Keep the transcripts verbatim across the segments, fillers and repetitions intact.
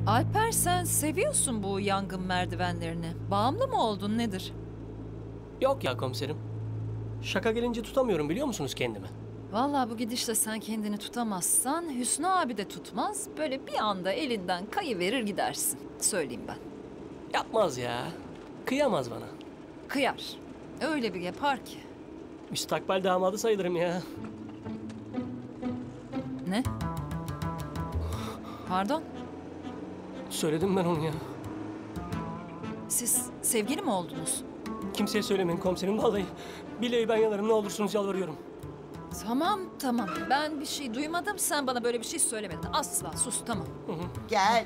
Alper, sen seviyorsun bu yangın merdivenlerini. Bağımlı mı oldun, nedir? Yok ya komiserim. Şaka gelince tutamıyorum, biliyor musunuz kendimi? Vallahi bu gidişle sen kendini tutamazsan Hüsnü abi de tutmaz. Böyle bir anda elinden kayıverir gidersin. Söyleyeyim ben. Yapmaz ya. Kıyamaz bana. Kıyar. Öyle bir yapar ki. Müstakbel damadı sayılırım ya. Ne? Pardon? Söyledim ben onu ya. Siz sevgili mi oldunuz? Kimseye söylemeyin komiserim, vallahi. Billahi ben yanarım, ne olursunuz yalvarıyorum. Tamam tamam. Ben bir şey duymadım. Sen bana böyle bir şey söylemedin. Asla. Sus, tamam. Hı hı. Gel.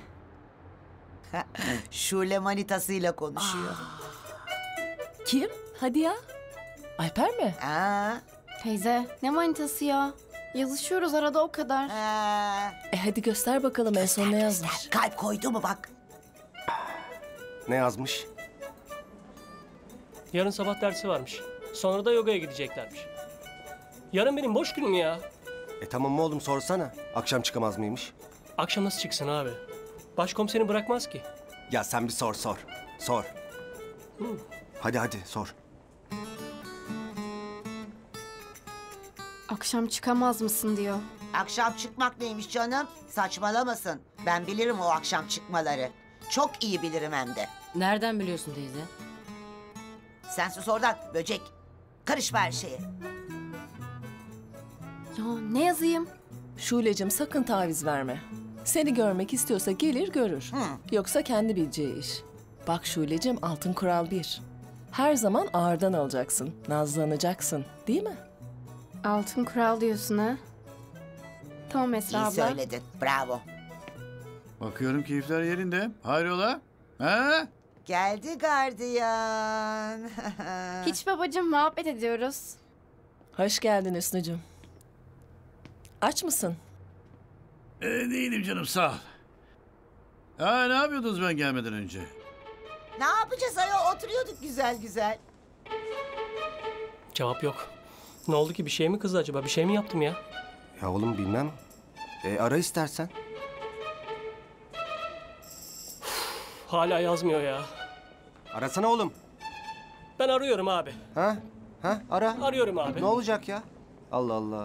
Şule manitasıyla konuşuyor. Kim? Hadi ya. Alper mi? Aa, Teyze ne manitası ya? Yazışıyoruz arada o kadar. aa. E hadi göster bakalım en son ne yazmış. Kalp koydu mu bak. Ne yazmış? Yarın sabah dersi varmış. Sonra da yogaya gideceklermiş. Yarın benim boş günüm ya. E tamam mı oğlum, sorsana. Akşam çıkamaz mıymış? Akşam nasıl çıksın abi? Başkomiserim bırakmaz ki. Ya sen bir sor sor. Sor. Hı. Hadi hadi sor. Akşam çıkamaz mısın diyor. Akşam çıkmak neymiş canım? Saçmalamasın. Ben bilirim o akşam çıkmaları. Çok iyi bilirim hem de. Nereden biliyorsun teyze? Sen sus oradan böcek. Karışma her şeye. Ya ne yazayım? Şule'cim sakın taviz verme. Seni görmek istiyorsa gelir görür. Hı. Yoksa kendi bileceği iş. Bak Şule'cim, altın kural bir. Her zaman ağırdan alacaksın, nazlanacaksın, değil mi? Altın kural diyorsun ha? Tamam Esra İyi abla. söyledin. Bravo. Bakıyorum keyifler yerinde. Hayrola? Ha? Geldi gardiyan. Hiç babacığım, muhabbet ediyoruz. Hoş geldin Hüsnü'cüm. Aç mısın? Ee, değilim canım, sağ ol. Ha, ne yapıyordunuz ben gelmeden önce? Ne yapacağız ayol? Oturuyorduk güzel güzel. Cevap yok. Ne oldu ki, bir şey mi kızdı acaba? Bir şey mi yaptım ya? Ya oğlum bilmem. E ara istersen. Hala yazmıyor ya. Arasana oğlum. Ben arıyorum abi. Ha? Ha? Ara. Arıyorum abi. Ne olacak ya? Allah Allah.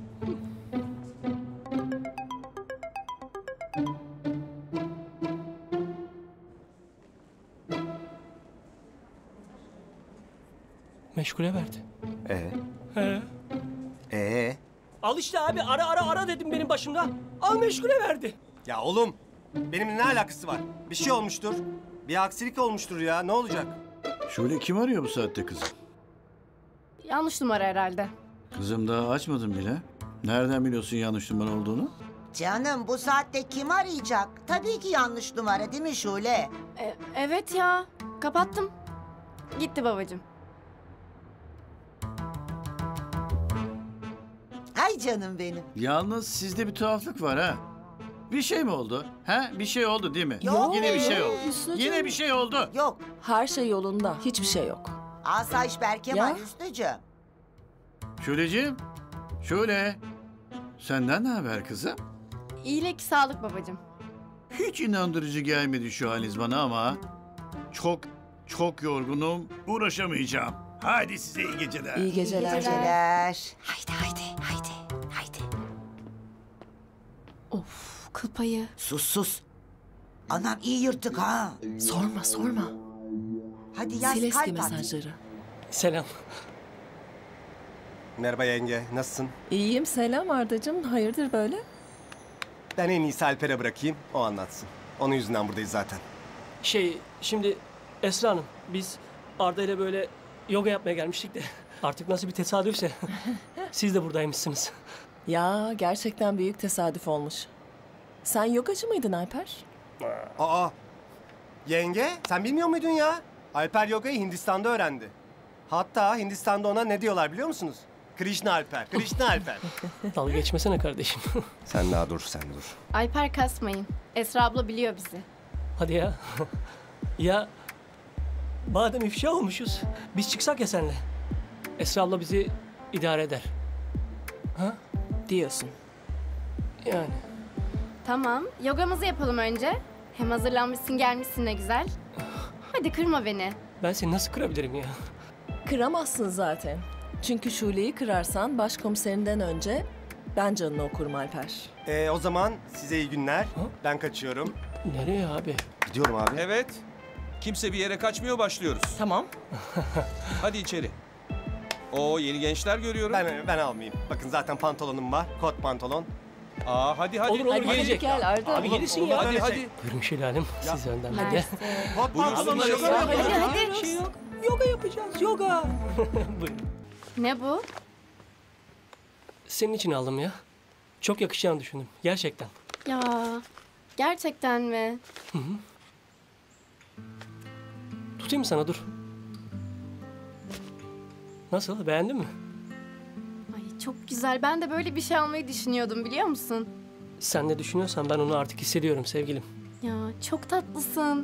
Meşgule verdi. Ee? He. Ee? Al işte abi, ara ara ara dedim benim başımda. Al meşgule verdi. Ya oğlum, benimle ne alakası var? Bir şey olmuştur. Bir aksilik olmuştur ya. Ne olacak? Şöyle kim arıyor bu saatte kızım? Yanlış numara herhalde. Kızım daha açmadım bile. Nereden biliyorsun yanlış numara olduğunu? Canım bu saatte kim arayacak? Tabii ki yanlış numara değil mi Şule? E, evet ya. Kapattım. Gitti babacığım. Ay canım benim. Yalnız sizde bir tuhaflık var ha. Bir şey mi oldu? Ha? Bir şey oldu değil mi? Yok, Yine bir şey yok. oldu. Hüsnü'cüm. Yine bir şey oldu. Yok. Her şey yolunda, hiçbir şey yok. Asayiş Berke Ya. var Hüsnü'cüğüm. Şuleciğim. Şule. Senden ne haber kızım? İyilik, sağlık babacığım. Hiç inandırıcı gelmedi şu haliniz bana ama çok çok yorgunum. Uğraşamayacağım. Hadi size iyi geceler. İyi geceler. Geceler. Haydi haydi haydi haydi. Of, kıl payı. Sus sus. Anam iyi yırttık ha. Sorma, sorma. Hadi yaz Sil eski kalp at. mesajları. Selam. Merhaba yenge, nasılsın? İyiyim, selam Ardacığım. Hayırdır böyle? Ben en iyisi Alper'e bırakayım, o anlatsın. Onun yüzünden buradayız zaten. Şey, şimdi Esra Hanım, biz Arda ile böyle yoga yapmaya gelmiştik de artık nasıl bir tesadüfse siz de buradaymışsınız. Ya gerçekten büyük tesadüf olmuş. Sen yogacı mıydın Alper? Aa, yenge sen bilmiyor muydun ya? Alper yogayı Hindistan'da öğrendi. Hatta Hindistan'da ona ne diyorlar biliyor musunuz? Krishna Alper, Krishna Alper. Dalga geçmesene kardeşim. Sen daha dur, sen dur. Alper kasmayın. Esra abla biliyor bizi. Hadi ya. Ya madem ifşa olmuşuz, biz çıksak ya seninle. Esra abla bizi idare eder. Ha? Diyorsun. Yani. Tamam, yogamızı yapalım önce. Hem hazırlanmışsın gelmişsin ne güzel. Hadi kırma beni. Ben seni nasıl kırabilirim ya? Kıramazsın zaten. Çünkü Şule'yi kırarsan başkomiserinden önce ben canını okurum Alper. Ee, o zaman size iyi günler. Ben kaçıyorum. Nereye abi? Gidiyorum abi. Evet. Kimse bir yere kaçmıyor, başlıyoruz. Tamam. Hadi içeri. Oo, yeni gençler görüyorum. Ben ben almayayım. Bakın zaten pantolonum var. Kot pantolon. Aa, hadi hadi. Olur olur Hadi gelecek. gel Arda. Abi gelirsin ya. Hadi Öyle hadi. şey. Buyurun Şelale'm. Siz önden hadi. Mersi. Kot Buyursunlar pantolonla ya. yoga Hadi yapıyorum. hadi. Bir şey yok. Yoga yapacağız yoga. Buyurun. Ne bu? Senin için aldım ya. Çok yakışacağını düşündüm. Gerçekten. Ya gerçekten mi? Tutayım mı sana dur. Nasıl? Beğendin mi? Ay çok güzel. Ben de böyle bir şey almayı düşünüyordum biliyor musun? Sen ne düşünüyorsan ben onu artık hissediyorum sevgilim. Ya çok tatlısın.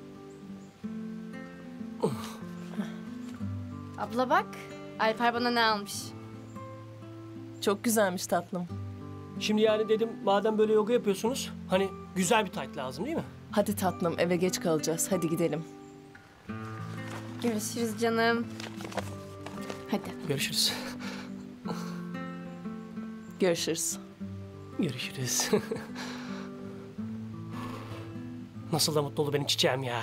Abla bak. Alper bana ne almış? Çok güzelmiş tatlım. Şimdi yani dedim madem böyle yoga yapıyorsunuz hani güzel bir tayt lazım değil mi? Hadi tatlım eve geç kalacağız. Hadi gidelim. Görüşürüz canım. Hadi. Görüşürüz. Görüşürüz. Görüşürüz. Nasıl da mutlu oldu benim çiçeğim ya.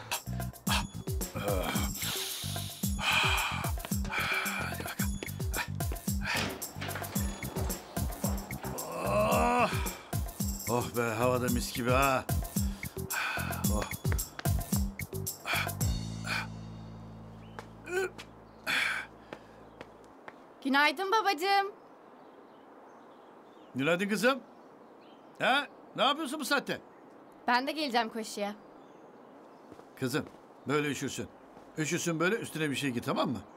Oh, oh be havada mis gibi ha. Oh. Günaydın babacığım. Günaydın kızım. Ha? Ne yapıyorsun bu saatte? Ben de geleceğim koşuya. Kızım böyle üşürsün. Üşürsün böyle üstüne bir şey giy tamam mı?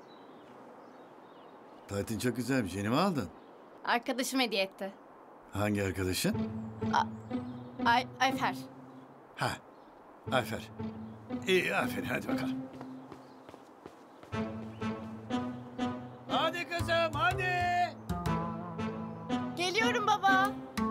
Taytın çok güzelmiş. Yeni mi aldın? Arkadaşım hediye etti. Hangi arkadaşın? Ay Ayfer. Ha. Ayfer. İyi aferin hadi bakalım. Hadi kızım hadi. Geliyorum baba.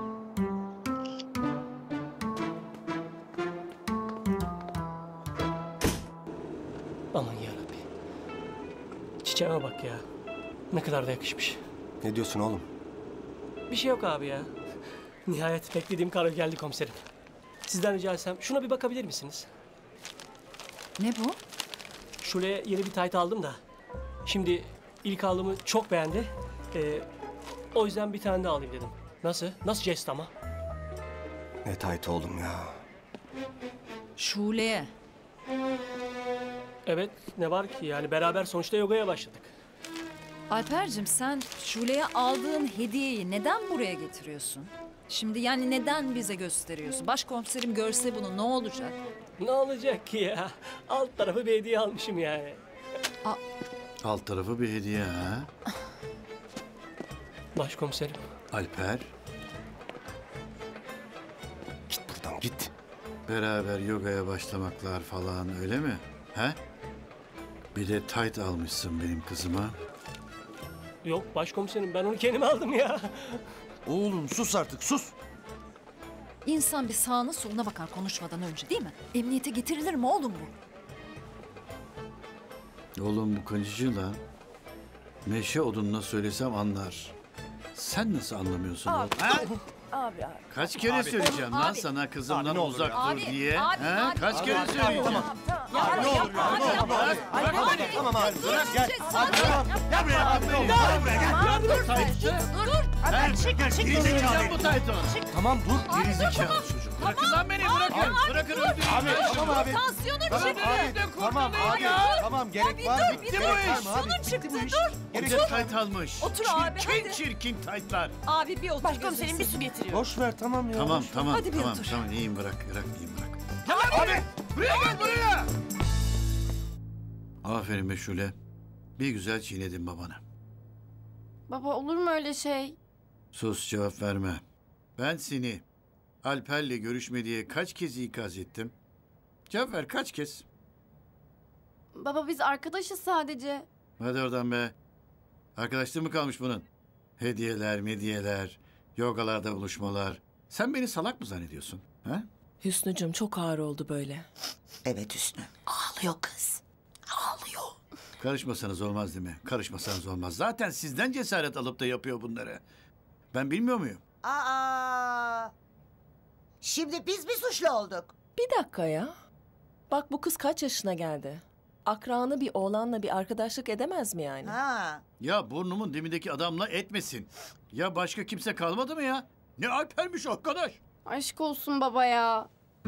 Aman yarabbi. Çiçeğime bak ya. Ne kadar da yakışmış. Ne diyorsun oğlum? Bir şey yok abi ya. Nihayet beklediğim karo geldi komiserim. Sizden rica etsem şuna bir bakabilir misiniz? Ne bu? Şuraya yeni bir tayt aldım da. Şimdi ilk aldığımı çok beğendi. Ee, o yüzden bir tane daha alayım dedim. Nasıl? Nasıl jest ama? Ne tayt oğlum ya. Şule'ye. Evet ne var ki yani beraber sonuçta yogaya başladık. Alper'cim sen Şule'ye aldığın hediyeyi neden buraya getiriyorsun? Şimdi yani neden bize gösteriyorsun? Başkomiserim görse bunu ne olacak? Ne olacak ki ya? Alt tarafı bir hediye almışım yani. Alt tarafı bir hediye ha. Başkomiserim. Alper. Git buradan git. Beraber yogaya başlamaklar falan öyle mi? He? Bir de tayt almışsın benim kızıma. Yok başkomiserim ben onu kendim aldım ya. Oğlum sus artık sus. İnsan bir sağına soluna bakar konuşmadan önce değil mi? Emniyete getirilir mi oğlum bu? Oğlum bu kancıcı lan. Meşe odununa söylesem anlar. Sen nasıl anlamıyorsun oğlum? Ha? Abi abi. Kaç kere söyleyeceğim lan Abi. sana kızımdan Abi ne olur uzak ya. dur Abi, diye. abi, ha? abi, Kaç abi, kere abi, söyleyeceğim? tamam. Ya ne olur ya, ne olur, ne olur. Ay, Tamam, abi, tamam abi, dur, bırak, gel. dur, Hadi, şey, tamam. sakin. Gel buraya abi. Gel buraya gel. Tamam, dur, Dur taytçı. dur, dur. Gel çık çık. Gerizekalı bu taytı. Tamam dur. Gerizekalı çocuk. Bırakın lan beni bırakın. Bırakın öldürün. Abi tamam abi. Tansiyonun Tamam çıktı. abi. Tamam abi. Tamam gerek var. Dur, bir Gerek dur. var mı abi? Tansiyonun çıktı, dur. Bir de tayt almış. Otur abi, Çirkin hadi. çirkin taytlar. Abi bir otur. Başkomiserim bir su getir. Boş ver tamam ya. Tamam tamam Hadi bir tamam otur. tamam iyiyim bırak bırak iyiyim bırak. Tamam abi. Buraya gel buraya. Aferin be Şule. Bir güzel çiğnedin babana. Baba olur mu öyle şey? Sus cevap verme. Ben seni Alper'le görüşme diye kaç kez ikaz ettim? Cevap ver kaç kez? Baba biz arkadaşız sadece. Hadi oradan be. Arkadaşlığı mı kalmış bunun? Hediyeler, mediyeler, yogalarda buluşmalar. Sen beni salak mı zannediyorsun? Ha? Hüsnücüm çok ağır oldu böyle. Evet Hüsnü. Ağlıyor kız. Ağlıyor. Karışmasanız olmaz değil mi? Karışmasanız olmaz. Zaten sizden cesaret alıp da yapıyor bunları. Ben bilmiyor muyum? Aa! Şimdi biz mi suçlu olduk? Bir dakika ya. Bak bu kız kaç yaşına geldi? Akranı bir oğlanla bir arkadaşlık edemez mi yani? Ha. Ya burnumun dibindeki adamla etmesin. Ya başka kimse kalmadı mı ya? Ne Alper'miş arkadaş. Aşk olsun baba ya.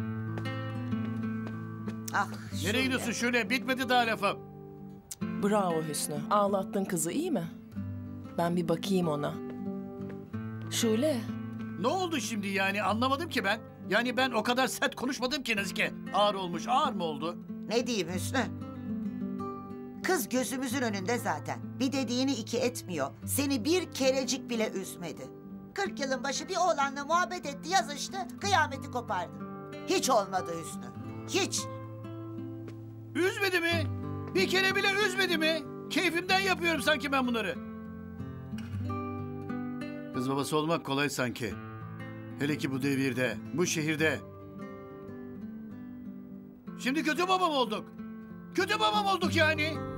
Ah. Nereye Şule. gidiyorsun şöyle? Bitmedi daha lafım. Bravo Hüsnü. Ağlattın kızı iyi mi? Ben bir bakayım ona. Şule. Ne oldu şimdi yani anlamadım ki ben. Yani ben o kadar sert konuşmadım ki Nazike. Ağır olmuş. Ağır mı oldu? Ne diyeyim Hüsnü? Kız gözümüzün önünde zaten. Bir dediğini iki etmiyor. Seni bir kerecik bile üzmedi. Kırk yılın başı bir oğlanla muhabbet etti, yazıştı, kıyameti kopardı. Hiç olmadı Hüsnü. Hiç. Üzmedi mi? Bir kere bile üzmedi mi? Keyfimden yapıyorum sanki ben bunları. Kız babası olmak kolay sanki. Hele ki bu devirde, bu şehirde. Şimdi kötü babam olduk. Kötü babam olduk yani.